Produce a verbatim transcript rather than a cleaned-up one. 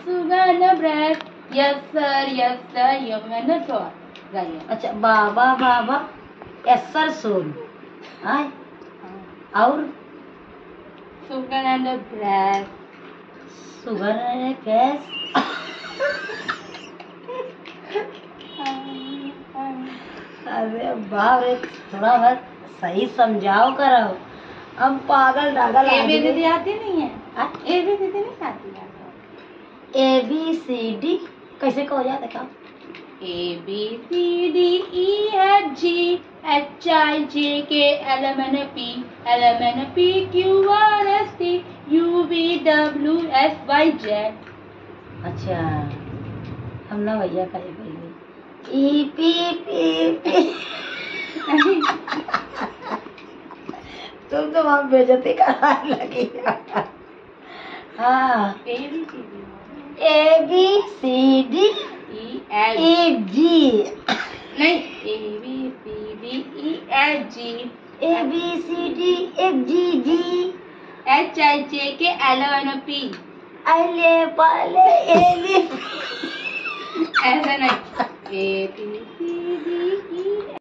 sugar and a bread. Yes sir, yes sir, young and a tall. गाइए। अच्छा, बाबा बाबा Acer सोन। हाँ, और sugar and a bread. Sugar है कैस। अरे बाप रे, थोड़ा बहुत सही समझाओ करो। हम पागल डागल ए बी दीदी आती नहीं है? ए बी दीदी नहीं आती है? ए बी सी डी कैसे कहो जाए देखा? A B C D E F G H I J K L M N P L M N P Q R S T U V W X Y Z। अच्छा, हम ना भैया करे भाई ई पी पी पी। तुम तो वहाँ बेइज्जती कराने लगी। हाँ, A B C D A B C D E F A G नहीं A B C D E F G A B C D F G G H I J K L M N P। अले पाले Eli. ऐसा नहीं। A B C D